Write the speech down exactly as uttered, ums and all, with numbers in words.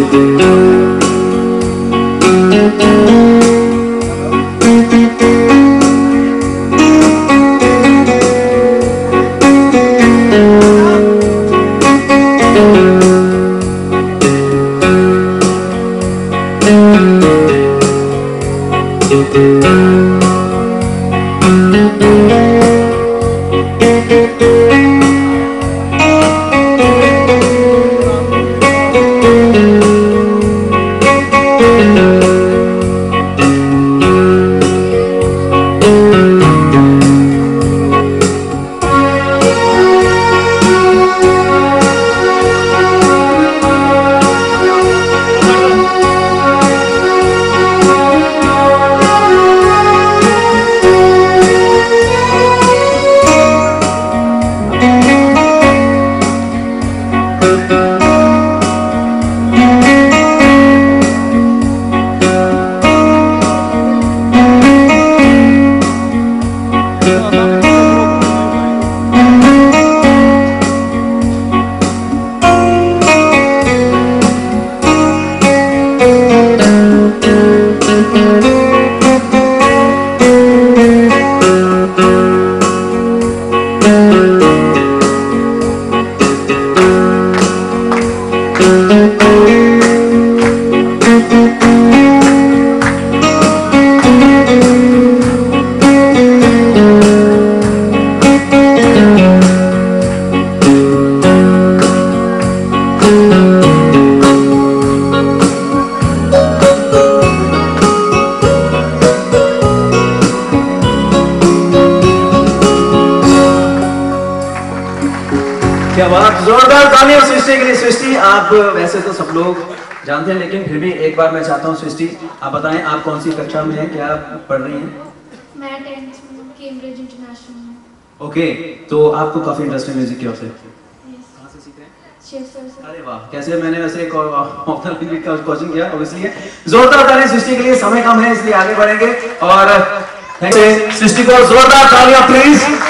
क्या बात, जोरदार तालियां सृष्टि के लिए। सृष्टि, आप वैसे तो सब लोग जानते हैं, लेकिन फिर भी एक बार मैं चाहता हूँ सृष्टि आप बताएं आप कौन सी कक्षा में हैं, क्या पढ़ रही हैं? मैं टेंथ में कैम्ब्रिज इंटरनेशनल में। ओके, तो आपको काफी इंटरेस्ट है म्यूजिक की ओर से? कहाँ से सीख रहे हैं? शिव सर से। अरे वाह, कैसे? मैंने वैसे एक कोचिंग किया ऑब्वियसली। जोरदार तालियां सृष्टि के लिए। समय कम है इसलिए आगे बढ़ेंगे और सृष्टि को जोरदार तालियां प्लीज।